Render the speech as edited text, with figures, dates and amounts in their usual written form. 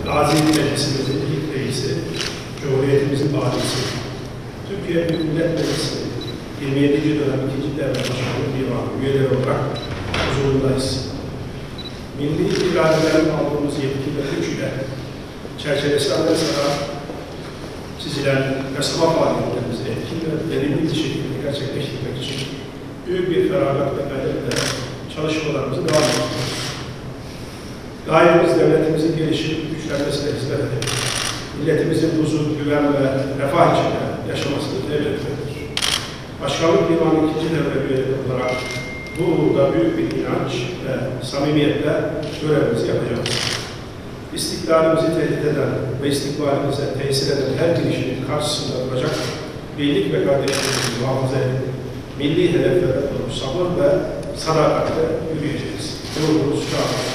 Gazi Meclisimizin ilk reisi, Cumhuriyetimizin valisi, Türkiye Büyük Millet Meclisi 27. dönem 2. Devlet Başkanı Divanı üyeleri olarak huzurundayız. Milli iradelerin aldığımız yetki ve güç ile çerçevesi arasında çizilen yasama faaliyetlerimizi etkin ve verimli bir şekilde gerçekleştirmek için büyük bir feragat ve gayretle çalışmalarımızı devam ediyoruz. Gayemiz devletimizin gelişip güçlenmesine hizmet edip, milletimizin huzur, güven ve refah içinde yaşamasını temin etmektir. Başkanlık Divanı 2. devlet üyeleri olarak bu uğurda büyük bir inanç ve samimiyetle görevimizi yapacağız. İstiklalimizi tehdit eden ve istikbalimize tesir eden her girişimin karşısında duracak birlik ve kardeşliğimizi muhafaza edip, milli hedeflere doğru sabır ve sadakatle yürüyeceğiz. Yolumuz şahane.